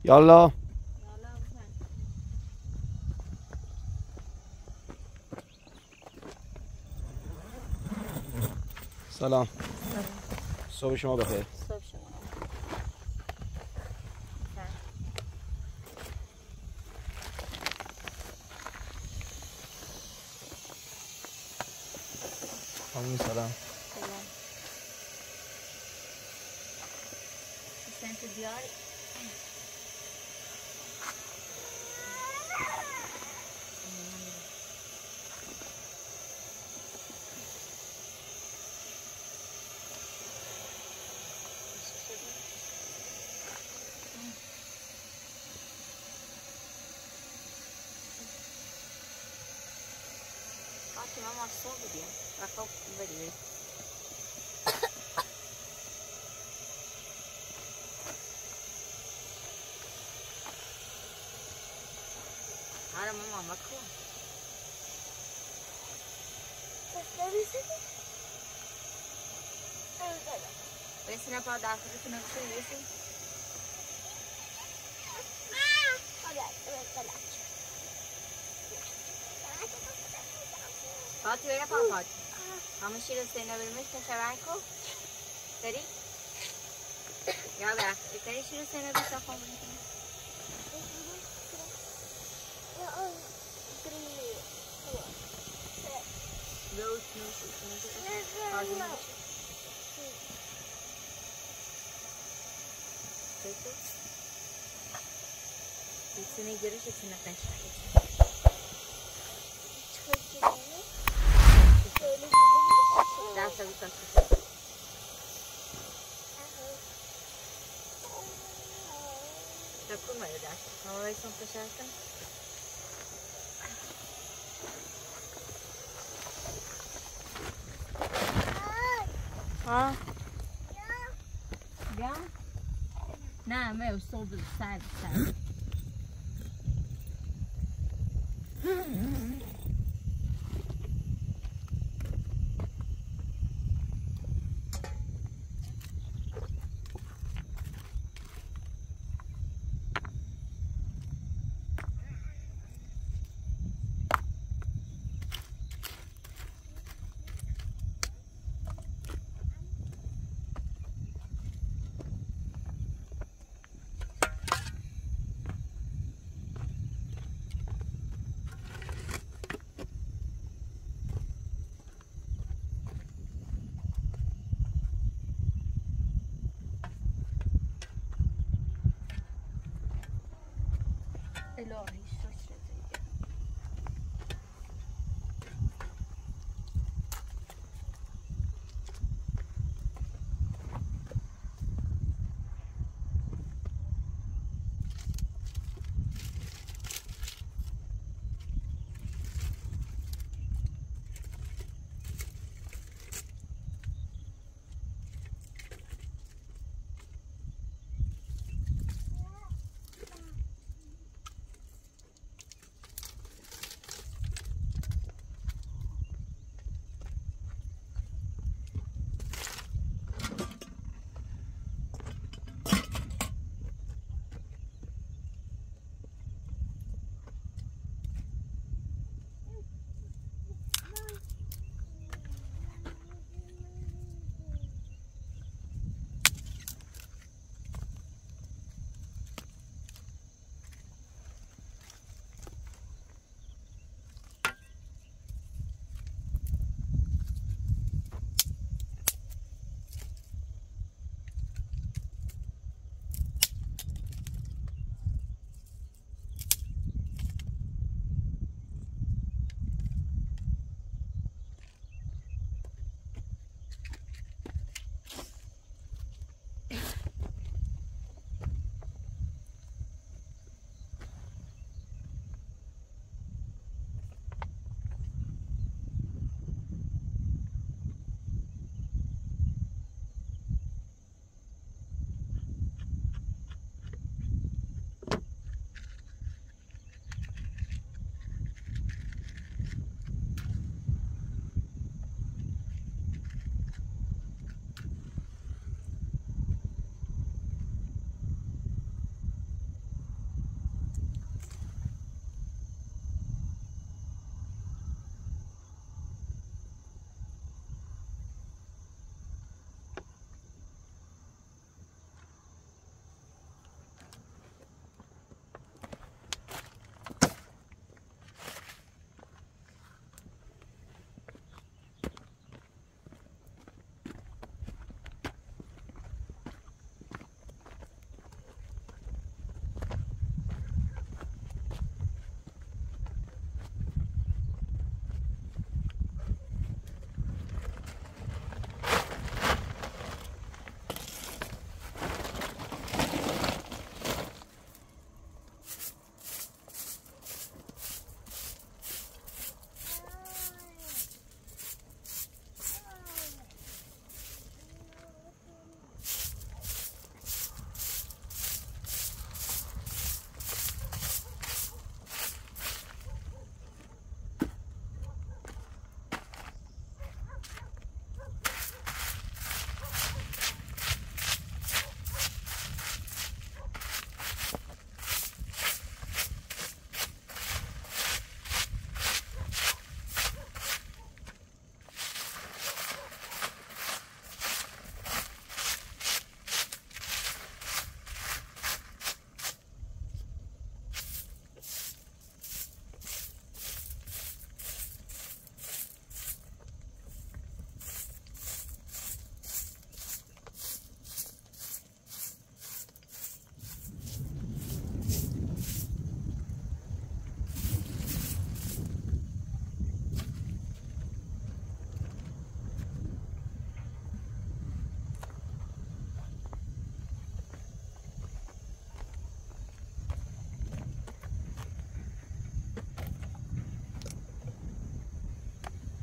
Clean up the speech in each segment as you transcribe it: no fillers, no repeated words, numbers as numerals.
یالا سلام. صبح شما بخیر. صبح شما. خانم سلام. سلام. حسین تو بیاری؟ ما مصور بودیم و خب بریم آره ماما مکو بسینا پا داخل کنه بسی Fatih öyle kal Fatih. Ama şurasına vermiş taşıran ko. Seri. Ya bak, seri şurasına bir sakın bunu. İçine giriş içine kaçar. Dá pra ver Tá com medo, acho. Não vai ser um peixe. Ah. Já? Não, meu, soube, sabe. الهی شکرت دیگه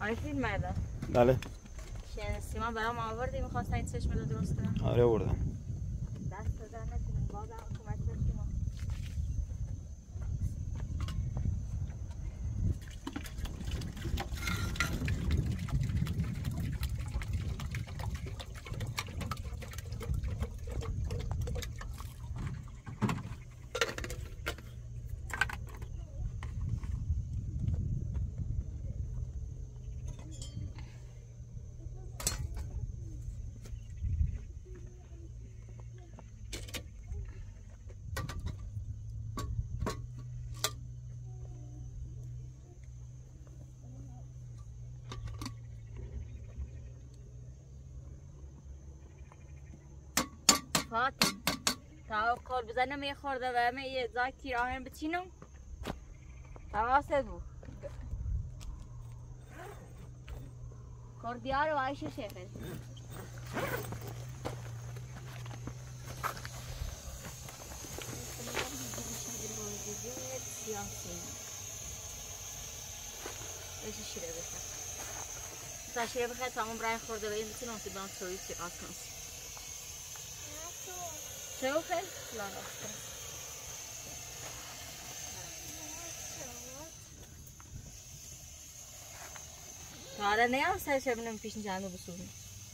آی فیلم مردم بله سیمان برام آوردی میخواستن این چشم رو درست کنم آره بردم دست دادن نکنیم بازم کمک داشتیم فاطم تا کار بزنم یه خورده و همه یه زای تیر آهن بچینم حواست بود کار دیار و عایشه شیخه ایش شیره بخیر تا شیره بخیر تمام برای خورده و این بچینم سی بام سویی چی قاس کنسی چه بخیر؟ لا راست آره نه سرش ببینم پیش نشانه بسوزم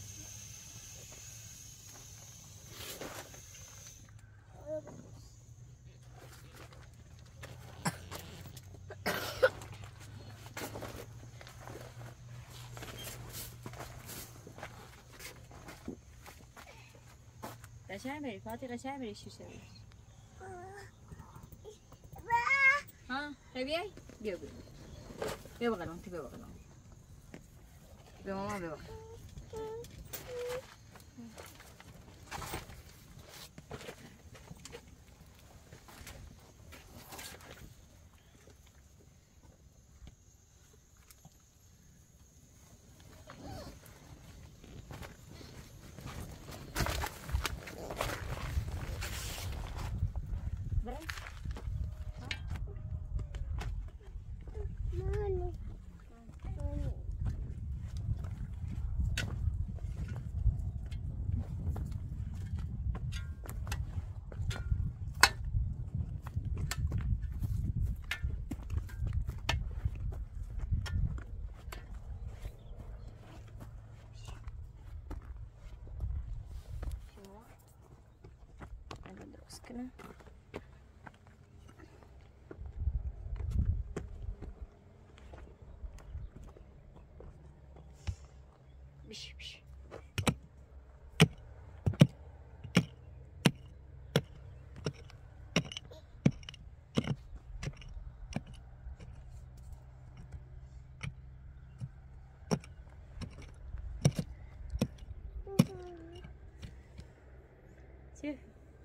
قشنگ بری فاطمه قشنگ بری شیشه بری ها بیای بیا بیا بیا بقلم بیا بقلم بیا ماما بیا بقلم کنه بش بش چه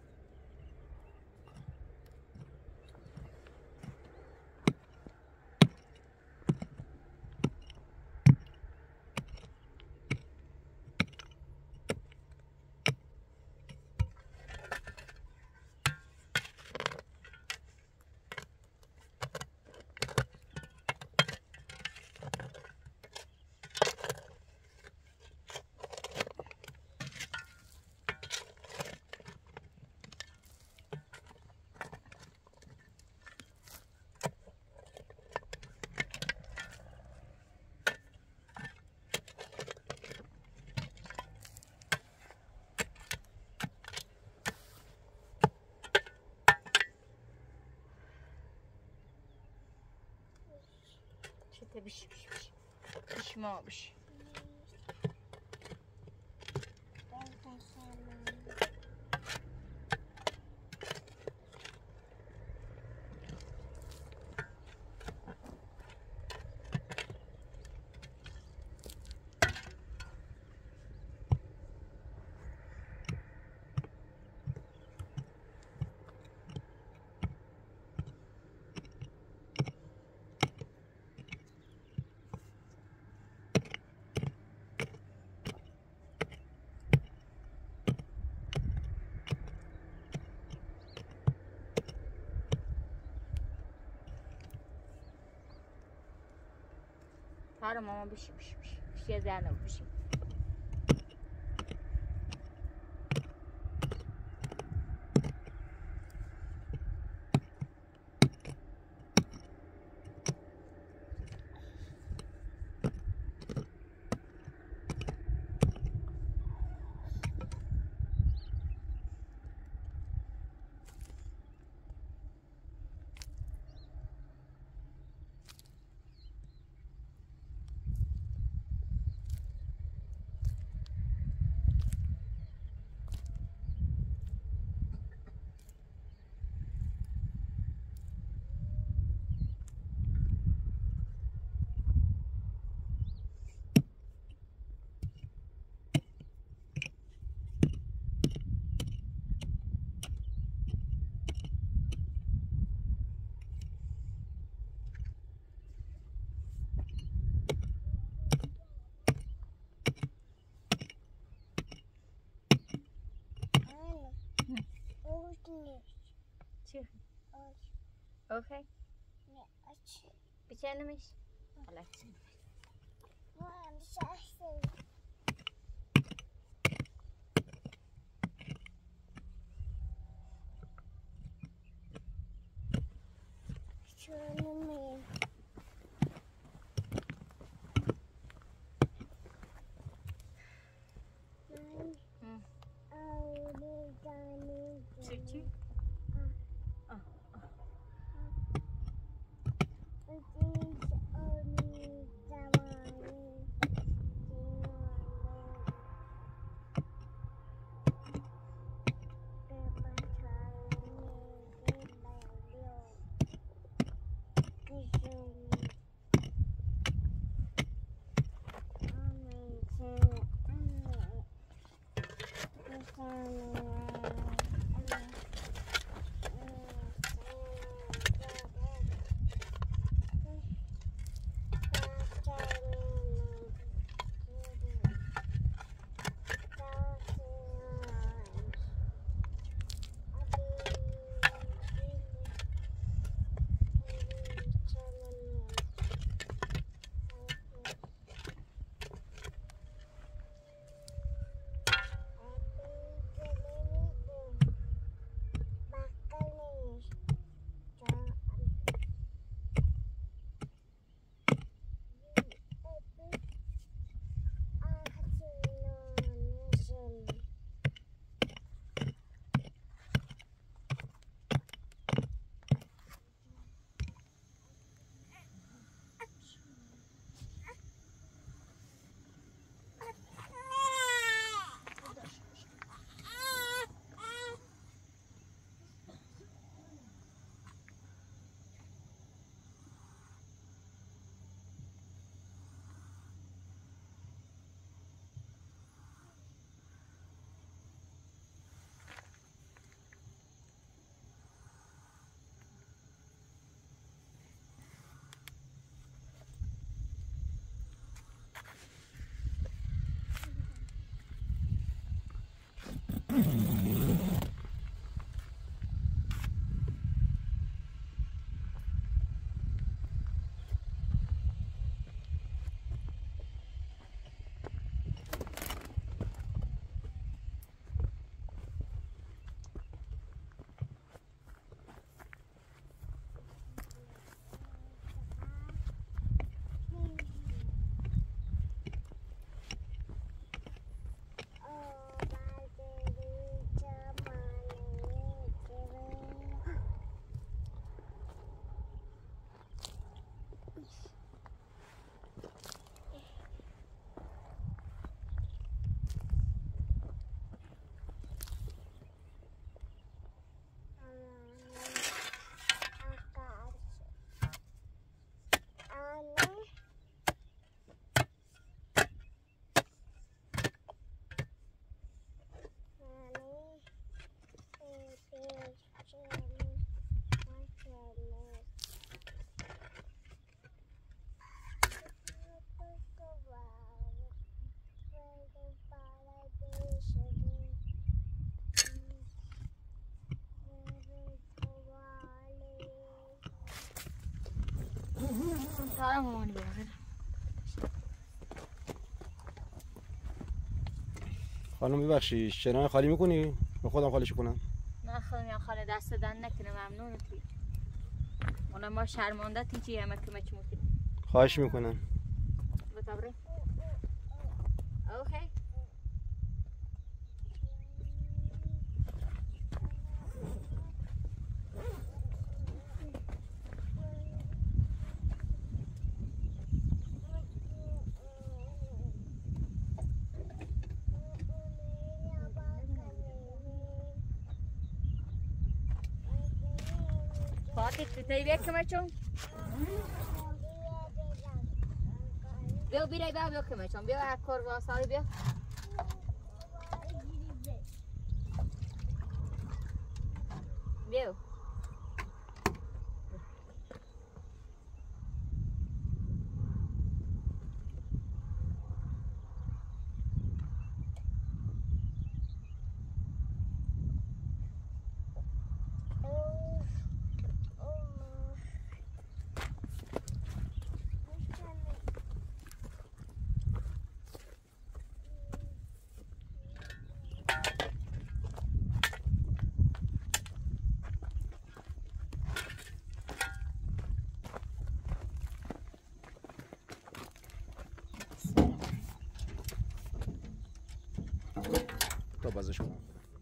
بش بش بش بش ما بش آره ماما بشی یه زنه بشی. چی؟ اوکی. بچنمش. حالا چی؟ چی؟ سلام مامانی بخیر. خانم ببخشی شنا خالی میکنی؟ به خودم خالیش کنم. نه خانم خاله دست دادن نکنه ممنونتی. اونم ما شرمنده تیجی همه کمک میکنیم. خواهش میکنم. بتابره. اوکی. فاتح تتایی بیاد کمچون بیو بیرای بیو کمچون بیو هر کار واساری بیو بیو تا بازش کنم.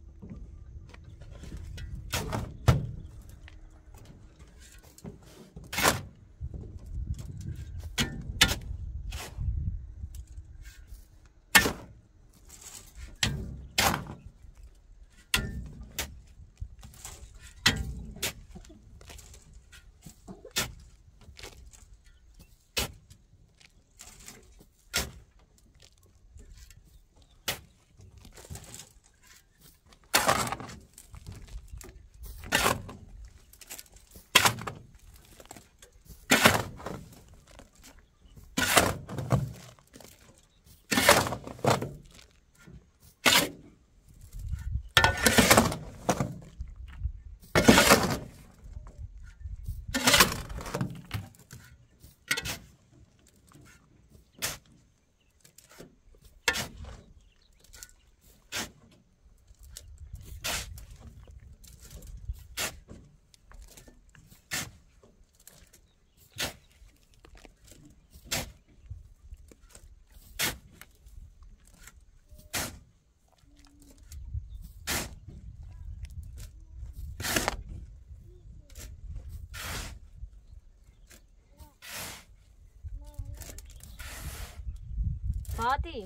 فاتح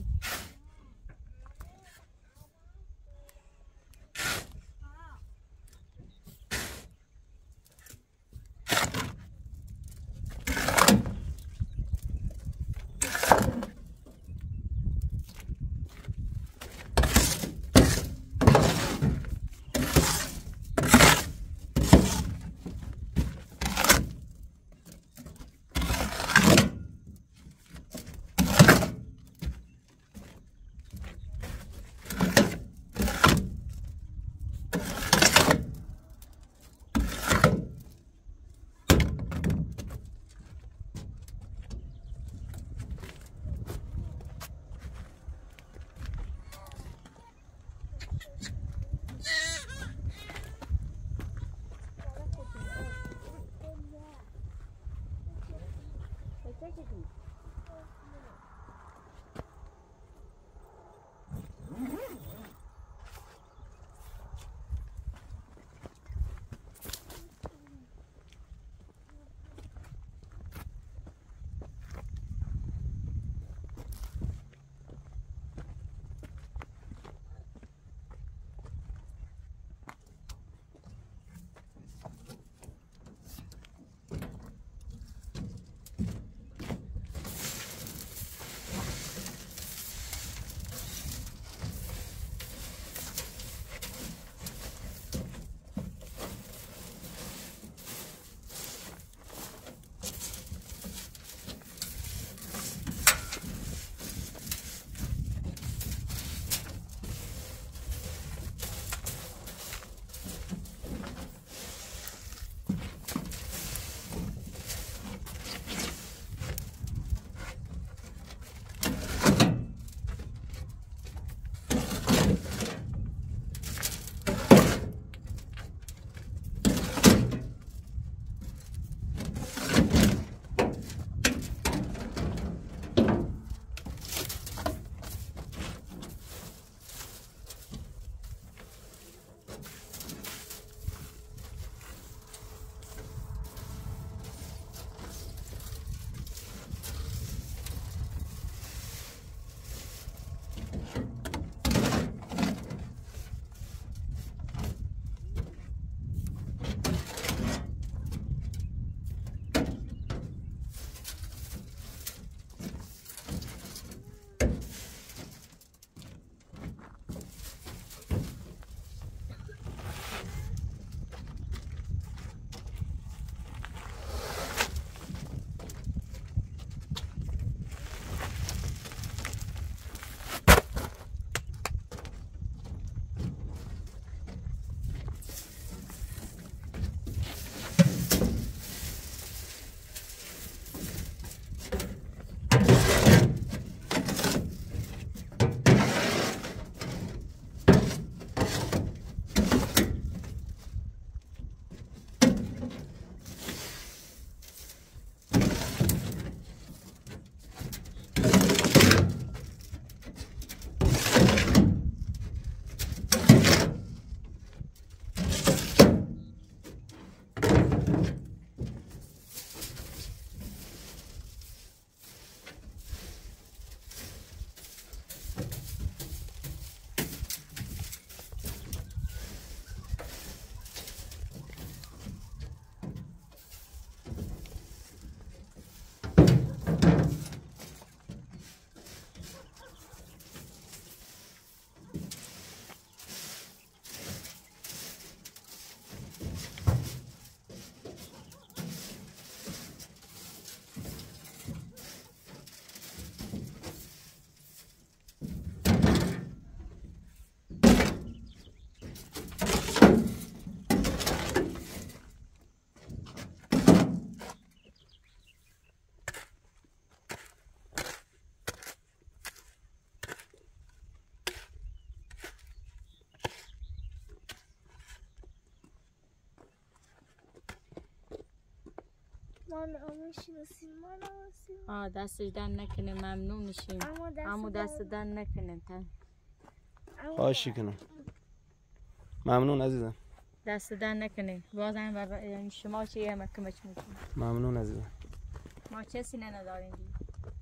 ما نمیشناسیم دستش دن نکنه ممنون میشیم. اما دست دن نکنه تا خواهش کنم. ممنون عزیزم. دست دن نکنه. بازم یعنی شما چه همه کمک میکنید. ممنون عزیزم. ما چیزی نداریم دیگه.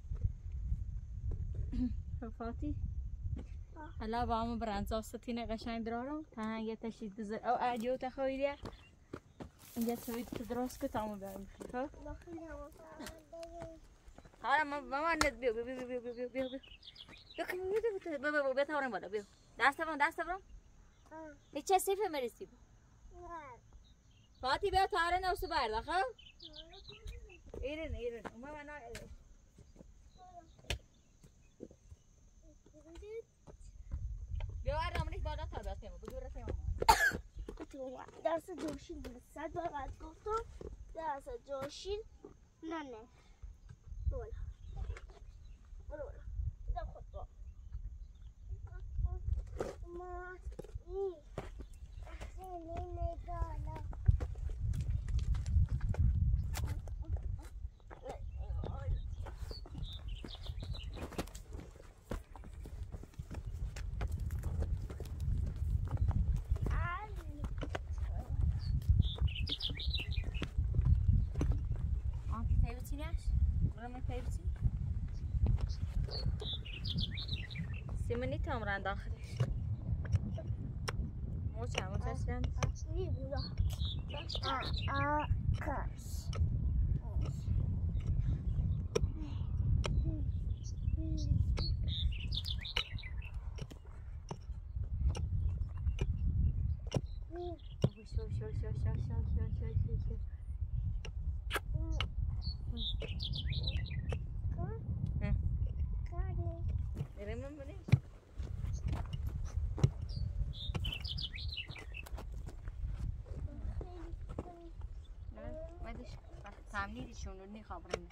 فاتی حالا با همون برنزا ستینه قشنگ درارم تا هنگه تشید بزر او اجیو تخویده اینجا سوید تدرس که تامو بریم خب حالا ماما ند بیو بیو بیو بیو بیو بیو بیو بتاورم بالا بیو دست برم نیچه سیفه مرسی فاتی بیو تاره نوسو برده خب ایرن اومه منا بیا رامونیش بالا تا بیاد تیمو بگو رسیم ماما دست جوشین 100 بار قد گفتم دست جوشین نه بالا ده خود با ما این نگالا سیمونی تامران داخلش موچه شدن اصلی بودا کاش تمنیدشون رو نخابرم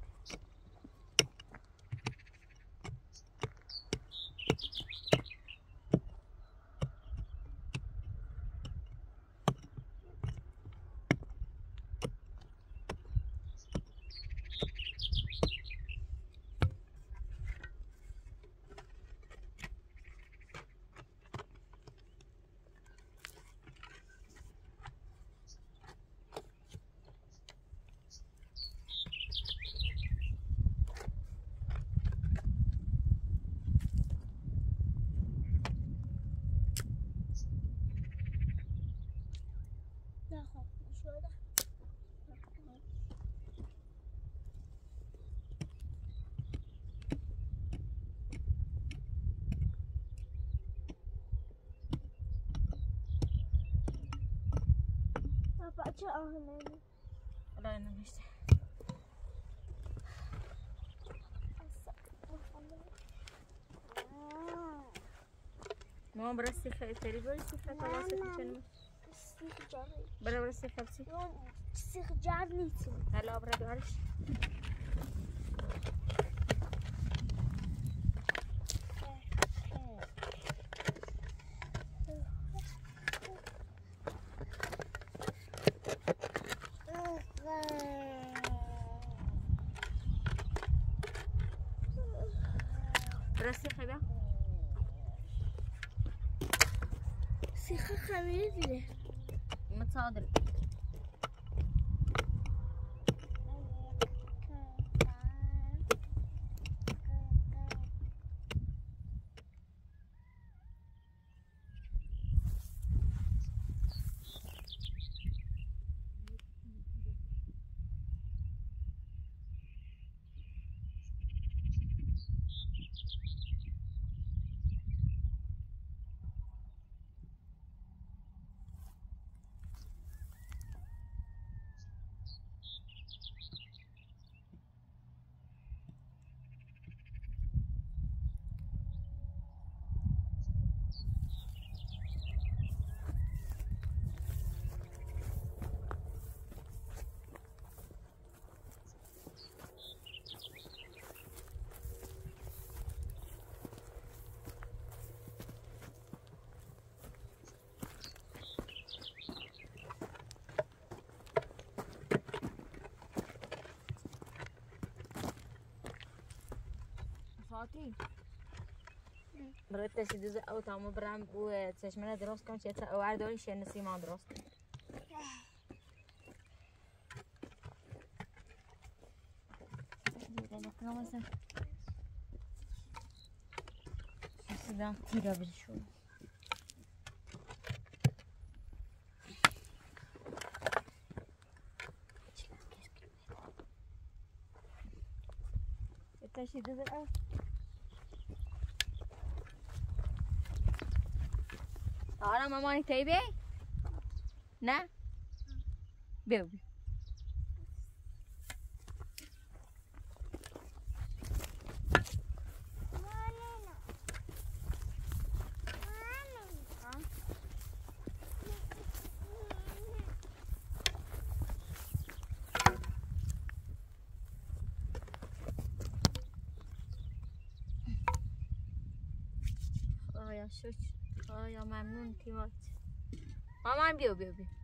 بچه آهنه الان نمیشه ما برای سیخه تری برای سیخه تا واسه کنیم سیخ جاری برای سیخه بسی سیخ جار نیستیم هلا برای دوارش سیخه بیا سیخه خمیره دیره متصادر فاطی برات تشدید او تامو برام بو چشمنا درست کن چه تا واردوی شن سیمان درست کن مثلا سیدم تیرا بشو تشدید او آره مامانی تی بی؟ نه؟ بیو بیو آیا شوچ آیا ممنون تیمات مامان بیو بیو بیو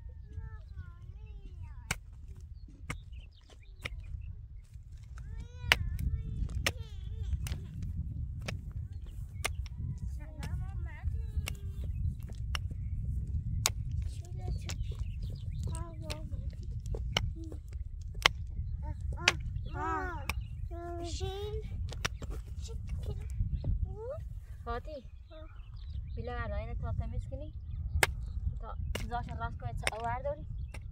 فاتی بلا علاینا تا تمیز کنی تا چیزاش راست کنی تا آور داری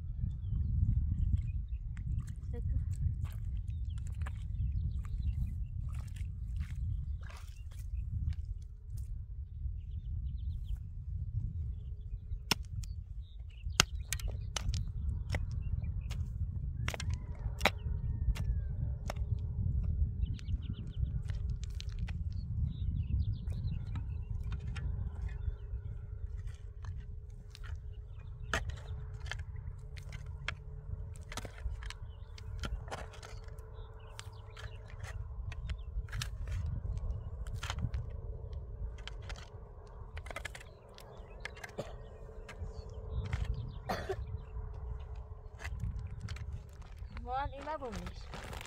ما بومش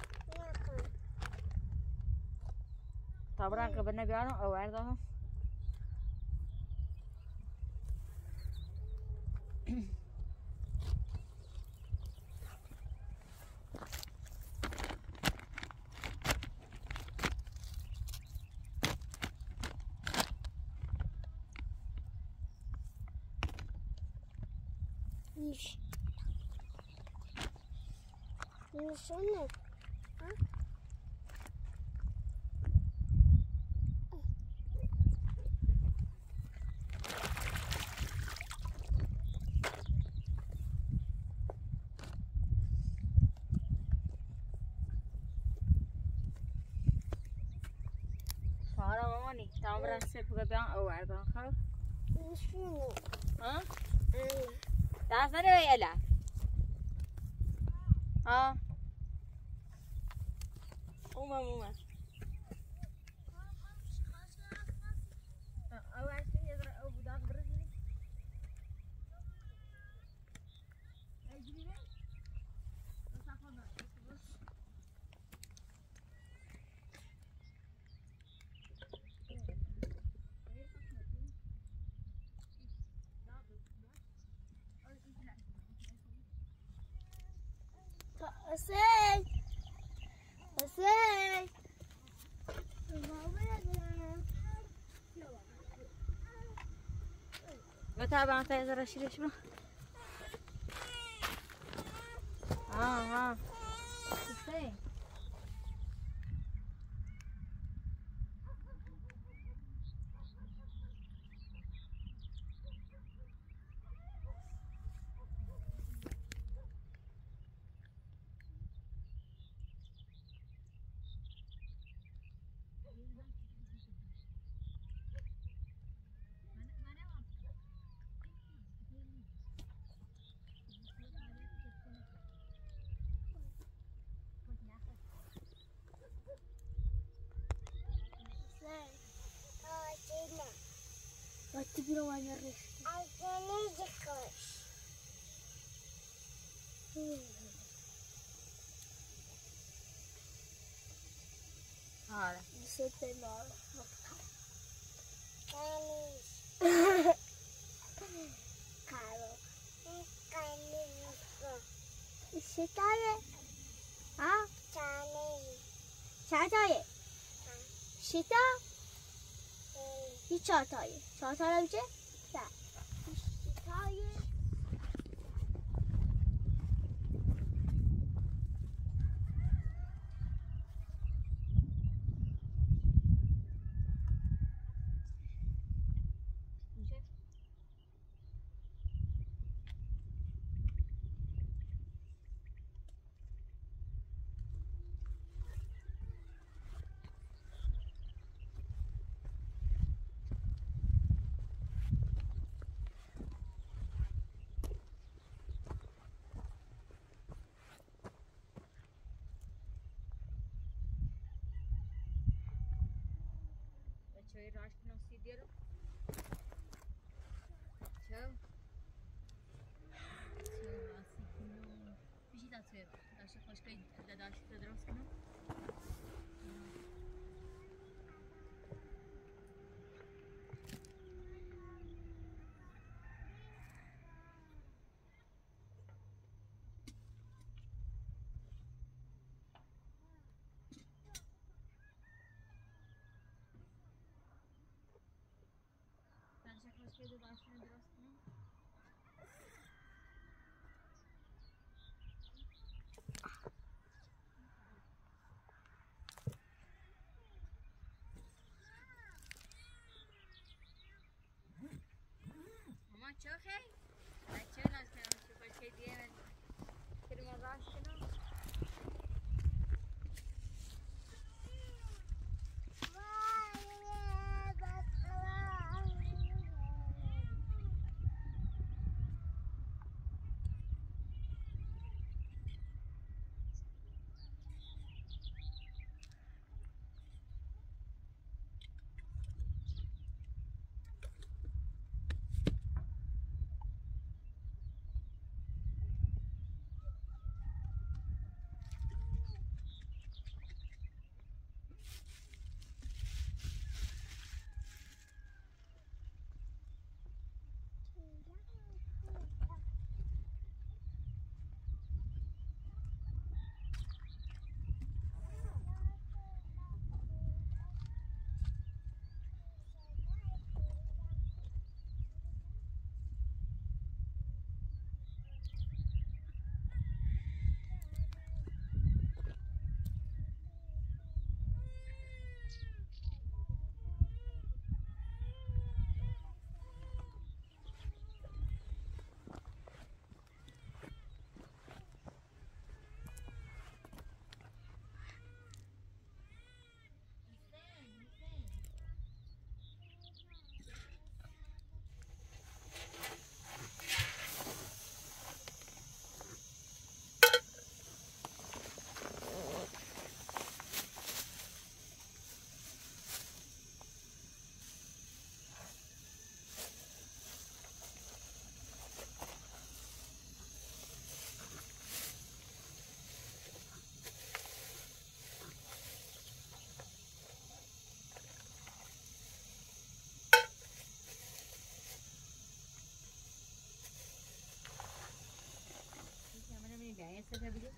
طبعا قبلنا بيانو او عرضهم شنو حالا مامانی تمام رسته بگه بیان او عرضان خب شنو ها دست نده به یلا ها اومد او عرضی یه او بوداق برزنی اجلیه نصفه باش Asay. وتابع انت اذا رشيد شنو ها كيفين تقرا وانا ريح عشان يجيكش هذا siete no. Caro. ستاره ها چند تایه شتا هیچ 4 تایه 4 تا میشه نه تایه Çayı raşkına sidiyorum. Çay. Çay rasi kino. Bir şey daha çay. Daşı başka daşı da dros kino. Daşı başka da daşı da dros kino. Mama çok hey. Daşı nasıl kino? Şu başka diye. Kırma raş kino. Essa já viu?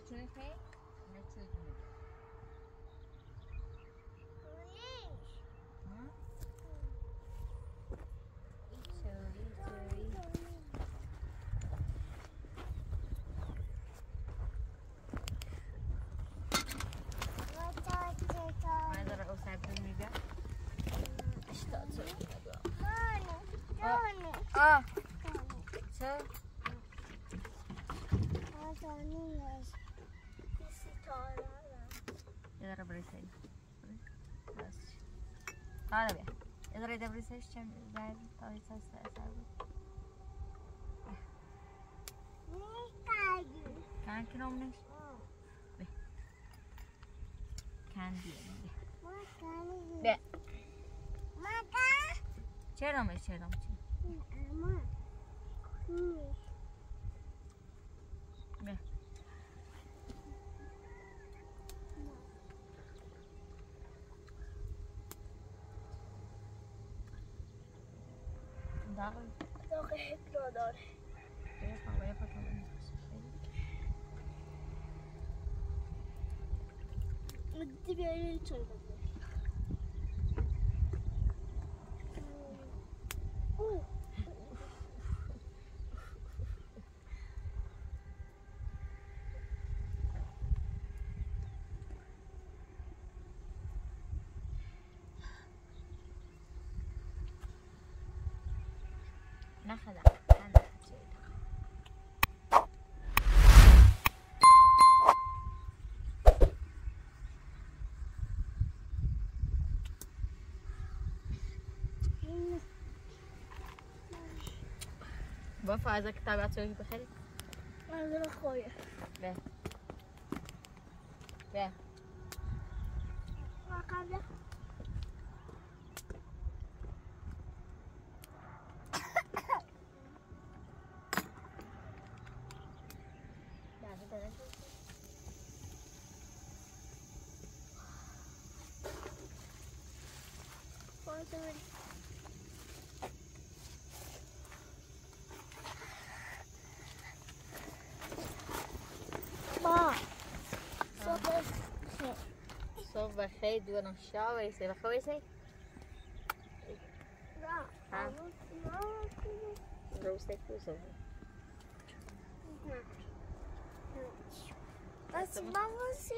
چونه خیلی؟ نه چونه کنید من داره او سبت میگه اشتاد سوی چه؟ یه داره بریسه حالا بیا یه داره ایده بریسهش چه زد تا هیچ سر بود کن کنم نش بیا کن بیا چه رامش چه بیا داغ حک را داره مدی بیایی چای بده نخدم بافا از کتابت سوی بخری من خویه به به ما قبل ما صبح بخیر دورم شا ویسی بخیر ویسی روسته کوسو بس ما موسیم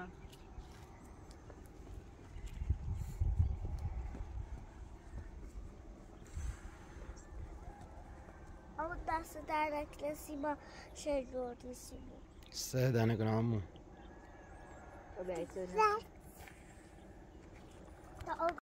اما دست در نکلسی ما شجور سیمو 3 دانه کنم امو و بیایی